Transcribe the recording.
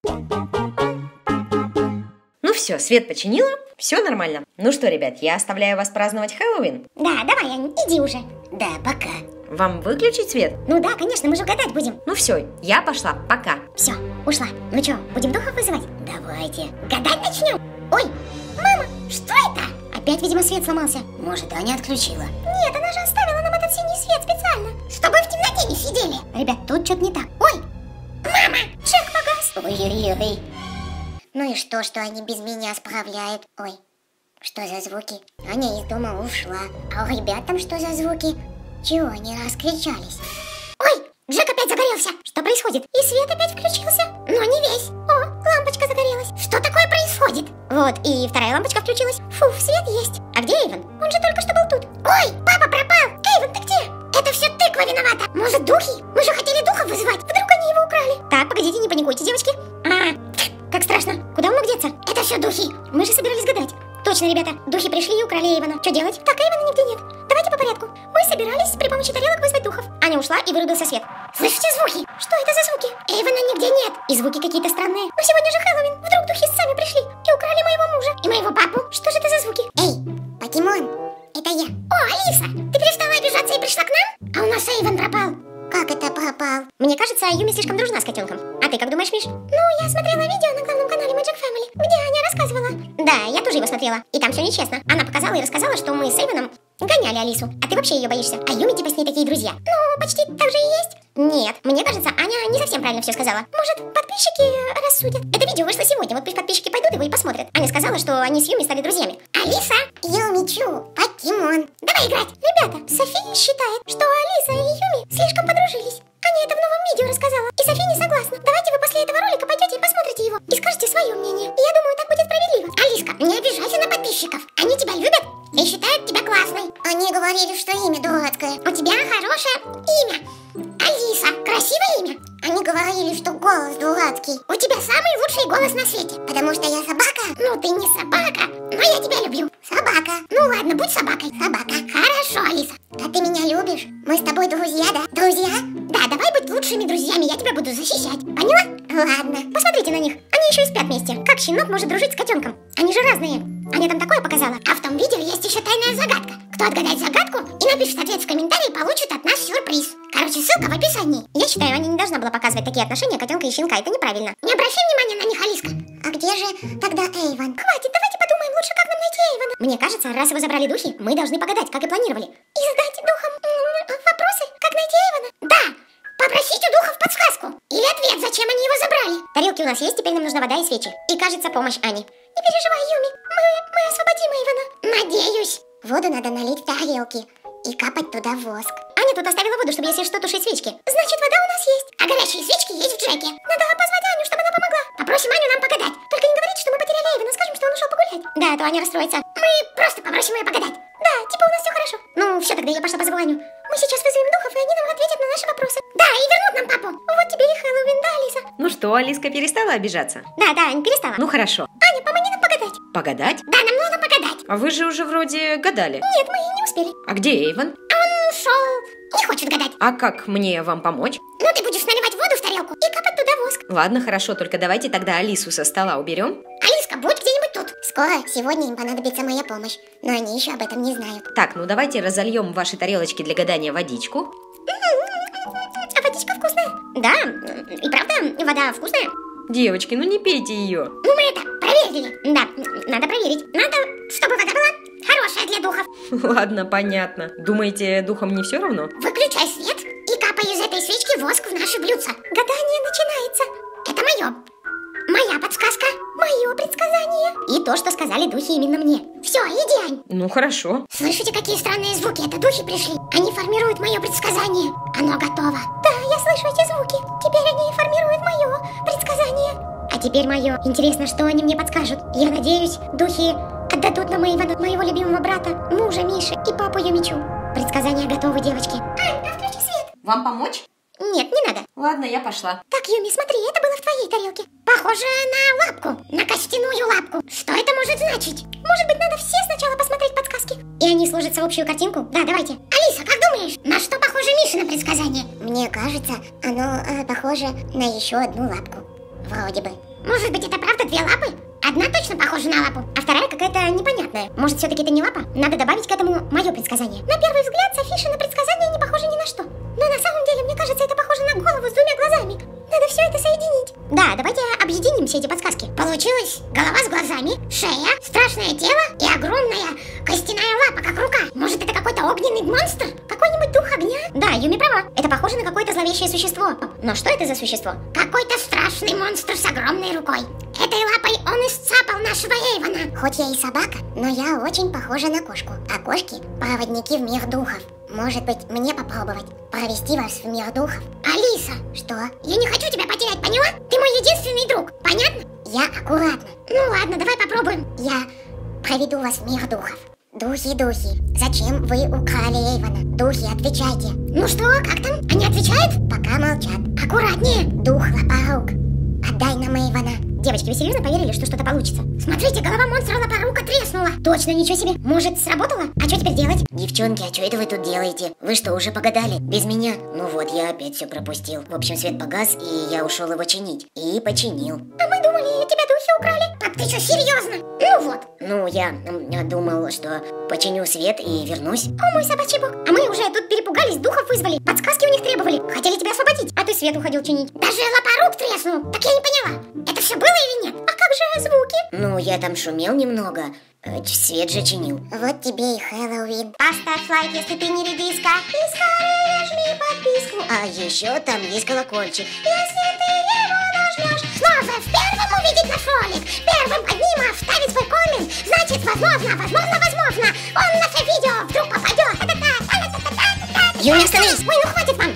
Ну все, свет починила, все нормально. Ну что, ребят, я оставляю вас праздновать Хэллоуин. Да, давай, Ань, иди уже. Да, пока. Вам выключить свет? Ну да, конечно, мы же гадать будем. Ну все, я пошла, пока. Все, ушла. Ну что, будем духов вызывать? Давайте. Гадать начнем. Ой, мама, что это? Опять, видимо, свет сломался. Может, Аня отключила? Нет, она же оставила нам этот синий свет специально, чтобы в темноте не сидели. Ребят, тут что-то не так. Ой, мама, Джек погас. Ой-ой-ой. Ну и что они без меня справляют? Ой, что за звуки? Аня из дома ушла. А у ребят там что за звуки? Чего они раскричались? Ой, Джек опять загорелся. Что происходит? И свет опять включился, но не весь. О, лампочка загорелась. Что такое происходит? Вот, и вторая лампочка включилась. Фу, свет есть. А где Эйвен? Он же только что был тут. Ой, папа пропал. Эйвен, ты где? Это все тыква виновата. Может, духи? Мы же хотели духов вызывать. Вдруг они его украли? Так, погодите, не паникуйте, девочки. Как страшно. Куда он мог деться? Это все духи. Мы же собирались гадать. Точно, ребята, духи пришли и украли Эйвена. Что делать? Так, Эйвена нигде нет. Давайте по порядку. Мы собирались при помощи тарелок вызвать духов. Аня ушла и вырубился свет. Слышите звуки? Что это за звуки? Эйвена нигде нет. И звуки какие-то странные. Но сегодня же Хэллоуин. Вдруг духи сами пришли и украли моего мужа и моего папу. Что же это за звуки? Эй, покемон, это я. О, Алиса, ты перестала обижаться и пришла к нам? А у нас Эйвен пропал. Как это пропал? Мне кажется, Юми слишком дружна с котенком. А ты как думаешь, Миш? Ну, я смотрела видео на главном канале Magic Family, где Аня рассказывала. Да, я тоже его смотрела. И там все нечестно. Она показала и рассказала, что мы с Эйвеном гоняли Алису. А ты вообще ее боишься. А Юми типа с ней такие друзья. Ну, почти так же и есть. Нет, мне кажется, Аня не совсем правильно все сказала. Может, подписчики рассудят? Это видео вышло сегодня, вот пусть подписчики пойдут его и посмотрят. Аня сказала, что они с Юми стали друзьями. Алиса, Юмичу, покемон. давай играть. Ребята, София считает, что Алиса и Юми слишком подружились. Аня это в новом видео рассказала, и София не согласна. Давайте вы после этого ролика пойдете и посмотрите его, и скажете свое мнение. Я думаю, так будет справедливо. Алиска, не обижайся на подписчиков. Они тебя любят и считают тебя классной. Они говорили, что имя дурацкое. У тебя хорошее имя. Алиса, красивое имя. Они говорили, что голос дурацкий. У тебя самый лучший голос на свете. Потому что я собака? Ну ты не собака, но я тебя люблю. Собака. Ну ладно, будь собакой. Собака. Хорошо, Алиса. А ты меня любишь? Мы с тобой друзья, да? Друзья? Да, давай быть лучшими друзьями, я тебя буду защищать. Поняла? Ладно. Посмотрите на них, они еще и спят вместе. Как щенок может дружить с котенком? Они же разные. Аня там такое показала. А в том видео есть еще тайная загадка. Кто отгадает загадку и напишет ответ в комментарии, получит от нас сюрприз. Короче, ссылка в описании. Я считаю, Аня не должна была показывать такие отношения котенка и щенка. Это неправильно. Не обращай внимания на них, Алиска. А где же тогда Эйвен? Хватит, давайте подумаем лучше, как нам найти Эйвена. Мне кажется, раз его забрали духи, мы должны погадать, как и планировали. И задать духам вопросы, как найти Эйвена. Да, попросить у духов подсказку. Или ответ, зачем они его забрали. Тарелки у нас есть, теперь нам нужна вода и свечи. И, кажется, помощь Ани. Не переживай, Юми, мы освободим Эйвена. Надеюсь. Воду надо налить в тарелки и капать туда воск. Аня тут оставила воду, чтобы если что, тушить свечки. Значит, вода у нас есть. А горячие свечки есть в Джеке. Надо позвать Аню, чтобы она помогла. Попросим Аню нам погадать. Только не говорите, что мы потеряли Эйвена, скажем, что он ушел погулять. Да, а то Аня расстроится. Мы просто попросим ее погадать. Да, типа у нас все хорошо. Ну, все, тогда я пошла позову Аню. Мы сейчас вызовем духов, и они нам ответят на наши вопросы. Да, и вернут нам папу. Вот тебе и Хэллоуин, да, Алиса? Ну что, Алиска перестала обижаться? Да, Ань, перестала. Ну хорошо. Аня, помоги нам погадать. Погадать? Да, нам нужно погадать. А вы же уже вроде гадали. Нет, мы не успели. А где Эйвен? Он ушел. Не хочет гадать. А как мне вам помочь? Ну, ты будешь наливать воду в тарелку и капать туда воск. Ладно, хорошо, только давайте тогда Алису со стола уберем. Алиска, будь где-нибудь тут. Скоро, сегодня им понадобится моя помощь, но они еще об этом не знают. Так, ну давайте разольем в ваши тарелочки для гадания водичку. А водичка вкусная. Да, и правда, вода вкусная. Девочки, ну не пейте ее. Ну, мы это проверили. Да, надо проверить. Надо, чтобы вода была хорошая для духов. Ладно, понятно. Думаете, духом не все равно? Выключай свет и капай из этой свечки воск в наши блюдца. Гадание начинается. Это мое. Моя подсказка. Мое предсказание. И то, что сказали духи именно мне. Все, иди, Ань. Ну хорошо. Слышите, какие странные звуки? Это духи пришли. Они формируют мое предсказание. Оно готово. Да, я слышу эти звуки. Теперь они формируют мое предсказание. А теперь мое. Интересно, что они мне подскажут. Я надеюсь, духи отдадут нам моего любимого брата, мужа Миши и папу Юмичу. Предсказания готовы, девочки. Ань, а включи свет. Вам помочь? Нет, не надо. Ладно, я пошла. Так, Юми, смотри, это было в твоей тарелке. Похоже на лапку, на костяную лапку. Что это может значить? Может быть, надо все сначала посмотреть подсказки? И они сложатся в общую картинку? Да, давайте. Алиса, как думаешь, на что похоже Мишино предсказание? Мне кажется, оно похоже на еще одну лапку. Вроде бы. Может быть, это правда две лапы? Одна точно похожа на лапу, а вторая какая-то непонятная. Может, все-таки это не лапа? Надо добавить к этому мое предсказание. На первый взгляд, Софишина предсказание не похоже ни на что. Но на самом деле, мне кажется, это похоже на голову с двумя глазами. Надо все это соединить. Да, давайте объединим все эти подсказки. Получилось голова с глазами, шея, страшное тело и огромная костяная лапа, как рука. Может, это какой-то огненный монстр? Какой-нибудь дух огня? Да, Юми права. Это похоже на какое-то зловещее существо. Но что это за существо? Какой-то страшный монстр с огромной рукой. Этой лапой он исцапал нашего Эйвона. Хоть я и собака, но я очень похожа на кошку. А кошки – проводники в мир духов. Может быть, мне попробовать провести вас в мир духов? Алиса! Что? Я не хочу тебя потерять, поняла? Ты мой единственный друг, понятно? Я аккуратно. Ну ладно, давай попробуем. Я проведу вас в мир духов. Духи, духи, зачем вы украли Эйвона? Духи, отвечайте. Ну что, как там? Они отвечают? Пока молчат. Аккуратнее. Дух лапорук, отдай нам Эйвона. Девочки, вы серьезно поверили, что что-то получится? Смотрите, голова монстра лапорука треснула. Точно, ничего себе. Может, сработало? А что теперь делать? Девчонки, а что это вы тут делаете? Вы что, уже погадали? Без меня? Ну вот, я опять все пропустил. В общем, свет погас, и я ушел его чинить. И починил. А мы думали, тебя духи украли. Так ты что, серьезно? Ну вот. Ну, я думал, что починю свет и вернусь. О, мой собачий бог. А мы уже тут перепугались, духов вызвали. Подсказки у них требовали. Хотели тебя освободить, а ты свет уходил чинить. Даже лапорук треснул. Так я не поняла. Это все было или нет? А как же звуки? Ну, я там шумел немного. Свет же чинил. Вот тебе и Хэллоуин. Поставь лайк, если ты не редиска. И скорее жми подписку. А еще там есть колокольчик. Если ты его нажмешь, сможешь первым увидеть наш ролик. Первым одним оставить свой коммент. Значит, возможно, он в наше видео вдруг попадет. Юля, остановись. Ой, ну хватит вам.